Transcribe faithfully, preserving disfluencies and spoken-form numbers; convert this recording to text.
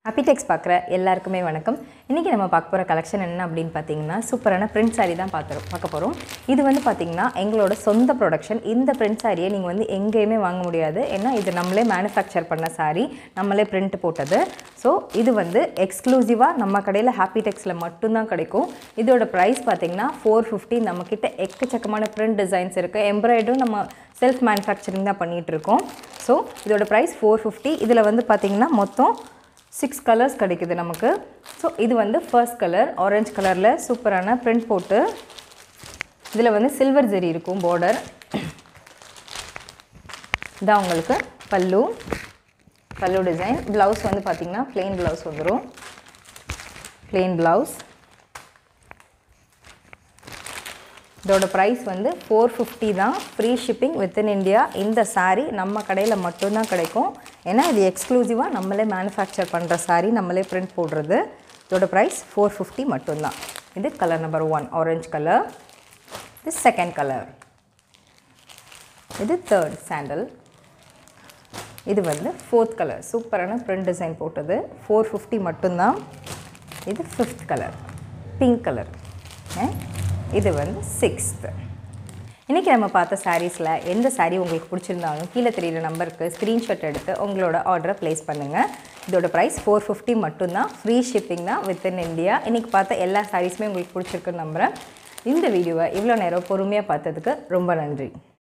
Happy Text பார்க்குற எல்லாருக்குமே வணக்கம். இன்னைக்கு நம்ம பார்க்க போற கலெக்ஷன் என்ன அப்படினு பாத்தீங்கன்னா சூப்பரான print saree தான் பாத்துறோம் பார்க்க போறோம். இது வந்து பாத்தீங்கன்னா எங்களோட சொந்த ப்ரொடக்ஷன். இந்த print saree நீங்க வந்து எங்கேயுமே வாங்க முடியாது. ஏன்னா இது நம்மளே manufacture பண்ண saree, நம்மளே print போட்டது. சோ இது வந்து எக்ஸ்க்ளூசிவா நம்ம கடையில Happy Textல மட்டும் தான் கிடைக்கும். இதோட பிரைஸ் பாத்தீங்கன்னா four fifty. நம்மகிட்ட எக்கச்சக்கமான print designs இருக்கு. எம்ப்ராய்டரும் நம்ம செல்ஃப் manufacturing தான் பண்ணிட்டு இருக்கோம். சோ இதோட பிரைஸ் four fifty. இதுல வந்து பாத்தீங்கன்னா மொத்தம் six colors கிடைக்குது நமக்கு. சோ இது வந்து first color orange கலர்ல சூப்பரான print போட்டு இதுல வந்து silver zari இருக்கும் border. இத உங்களுக்கு பல்லு பல்லு டிசைன். blouse வந்து பாத்தீங்கன்னா plain blouse வந்துரும். plain blouse. இதோட பிரைஸ் வந்து four fifty தான். free shipping within India. இந்த saree நம்ம கடையில மட்டும் தான் கிடைக்கும். ஏன்னா இது எக்ஸ்க்ளூசிவா நம்மளே manufacture பண்ற saree, நம்மளே print போடுறது. இதோட பிரைஸ் four fifty மட்டும் தான். இது colour number one orange color. இது second color. இது third sandal. இது வந்து fourth color. சூப்பரான print design போட்டது. four fifty மட்டும் தான். இது fifth color. pink color. இது வந்து sixth. இன்னைக்கு நம்ம பார்த்த sareesல எந்த saree உங்களுக்கு பிடிச்சிருந்தாலும் கீழ தெரியுற நம்பருக்கு ஸ்கிரீன்ஷாட் எடுத்து உங்களோட ஆர்டரை பிளேஸ் பண்ணுங்க. இதோட பிரைஸ் four fifty மட்டும் தான். ஃப்ரீ ஷிப்பிங் தான் within India. இன்னைக்கு பார்த்த எல்லா sareesமே உங்களுக்கு பிடிச்சிருக்குன்னு நம்புறேன். இந்த வீடியோவை இவ்வளவு நேரம் பொறுமையா பார்த்ததுக்கு ரொம்ப நன்றி.